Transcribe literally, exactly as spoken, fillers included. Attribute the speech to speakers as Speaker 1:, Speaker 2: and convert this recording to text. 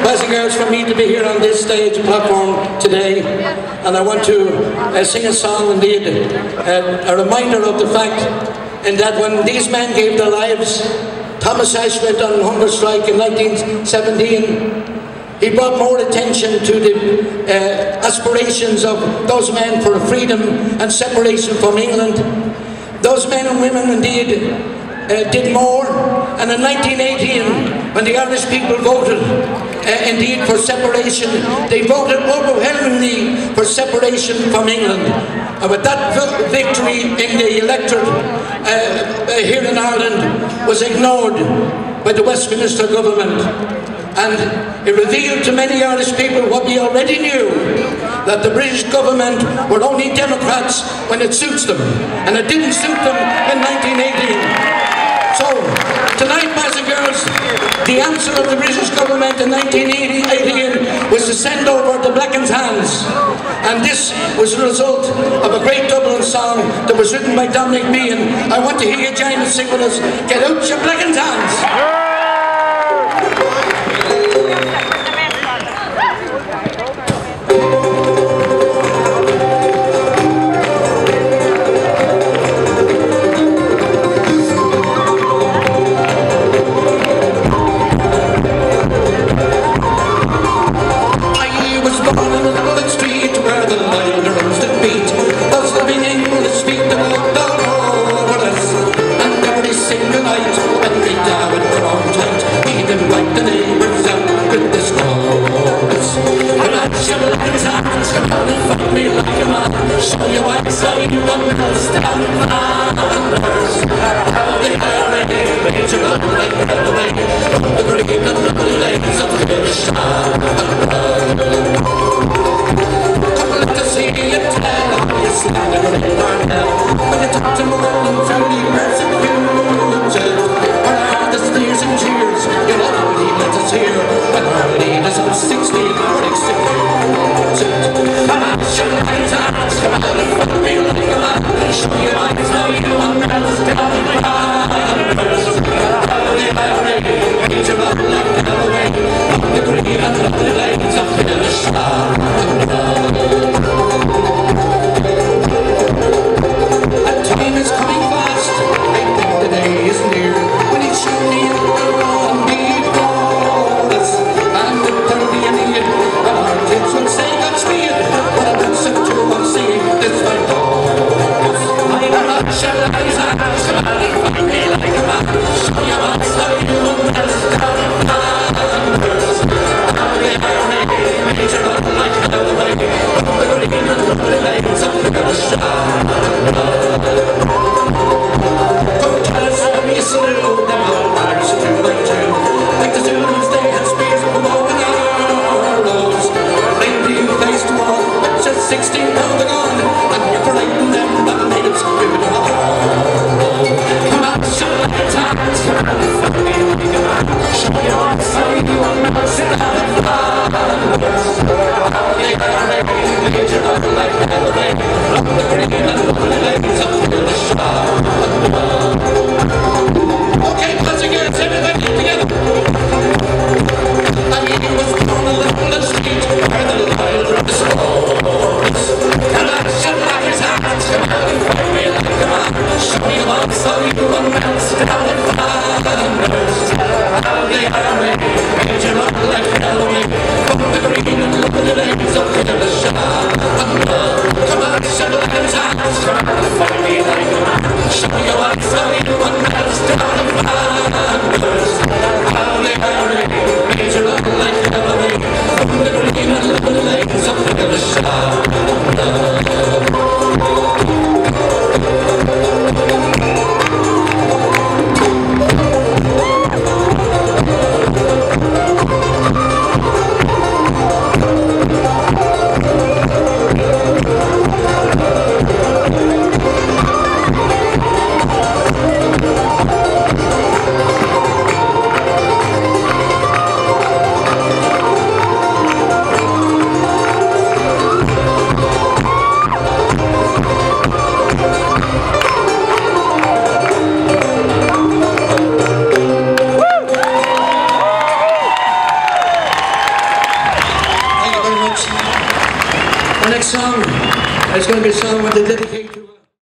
Speaker 1: boys and girls, for me to be here on this stage platform today, and I want to uh, sing a song indeed, uh, a reminder of the fact in that when these men gave their lives, Thomas Ashe went on hunger strike in nineteen seventeen. He brought more attention to the uh, aspirations of those men for freedom and separation from England. Those men and women indeed uh, did more, and in nineteen eighteen, when the Irish people voted uh, indeed for separation, they voted overwhelmingly for separation from England. And with that victory in the electorate uh, uh, here in Ireland was ignored by the Westminster government. And it revealed to many Irish people what we already knew, that the British government were only Democrats when it suits them, and it didn't suit them in nineteen eighteen. So, tonight, boys and girls, the answer of the British government in nineteen eighteen was to send over the Blacken's Hands. And this was the result of a great Dublin song that was written by Dominic Meehan. I want to hear you join and sing with us. Get out your Blacken's Hands! Come tell us The next song is going to be a song I want to dedicate to